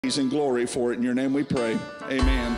And glory for it. In your name we pray. Amen.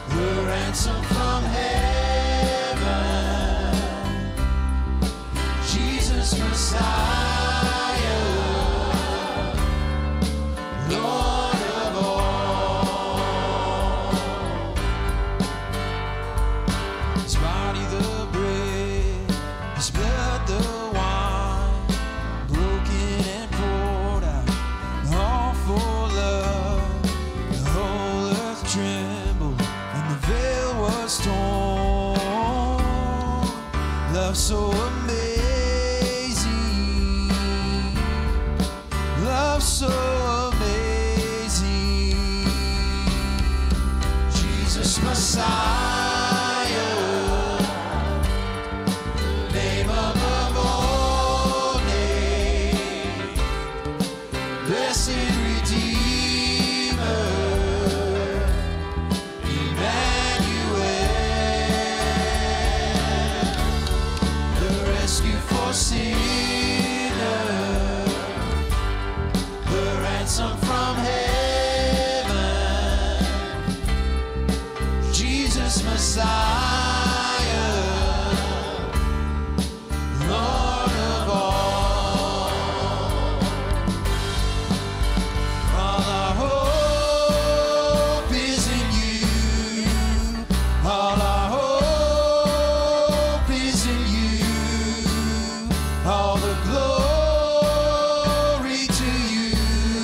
Ransom from heaven. His body the bread, His blood the wine, broken and poured out, all for love. The whole earth trembled and the veil was torn. Love so amazing, love so amazing. Jesus Messiah, name above all names, blessed Redeemer, Emmanuel, the rescue for sinners, the ransom from heaven, Jesus Messiah, Lord of all. All our hope is in you. All our hope is in you. All the glory to you,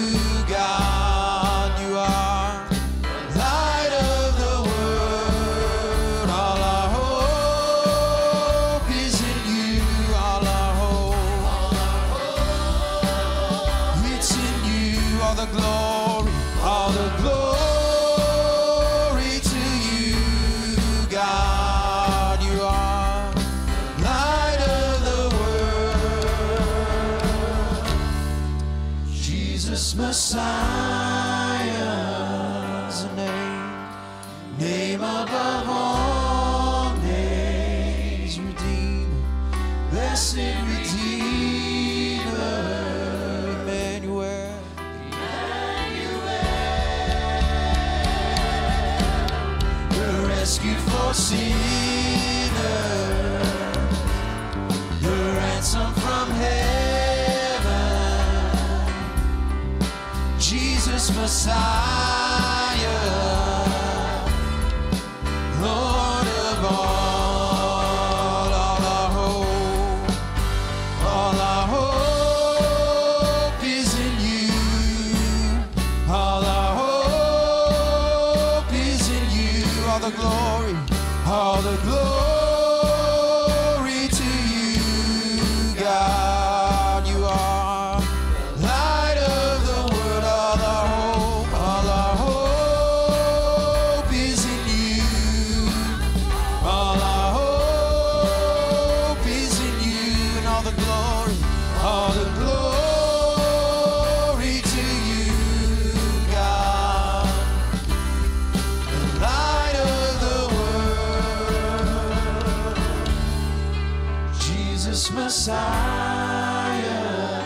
God. You are light of the world. All our hope is in you. All our hope, it's in you. All the glory to you, God. You are light of the world. Jesus Messiah's name above all names, Redeemer, blessed Redeemer, Emmanuel, the rescue for sinners, the ransom from heaven, Jesus Messiah, Lord of all. All our hope is in you. All our hope is in you. All the glory to you, God. You are light of the world. All our hope is in you. All our hope is in you, and all the glory to you, God, the light of the world, Jesus Messiah,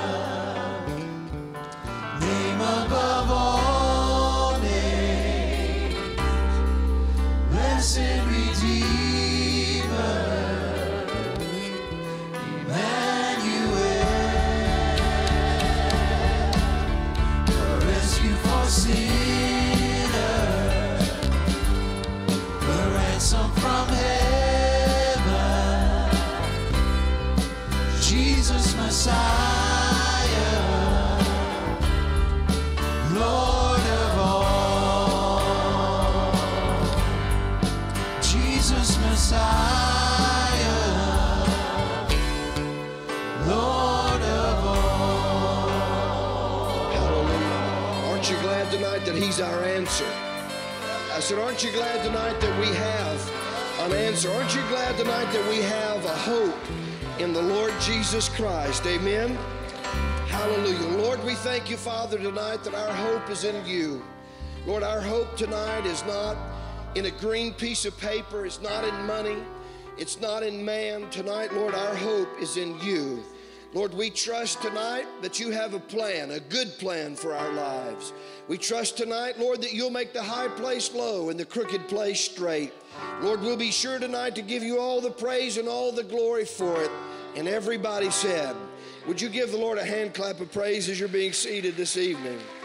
name above all names, blessed Redeemer, Emmanuel, the rescue for sinners, the ransom from heaven, Jesus Messiah, Lord of all. Jesus Messiah, Lord of all. Hallelujah. Aren't you glad tonight that He's our answer? I said, aren't you glad tonight that we have an answer? Aren't you glad tonight that we have a hope in the Lord Jesus Christ? Amen. Hallelujah. Lord, we thank you, Father, tonight that our hope is in you. Lord, our hope tonight is not in a green piece of paper. It's not in money. It's not in man. Tonight, Lord, our hope is in you. Lord, we trust tonight that you have a plan, a good plan for our lives. We trust tonight, Lord, that you'll make the high place low and the crooked place straight. Lord, we'll be sure tonight to give you all the praise and all the glory for it. And everybody said, would you give the Lord a hand clap of praise as you're being seated this evening?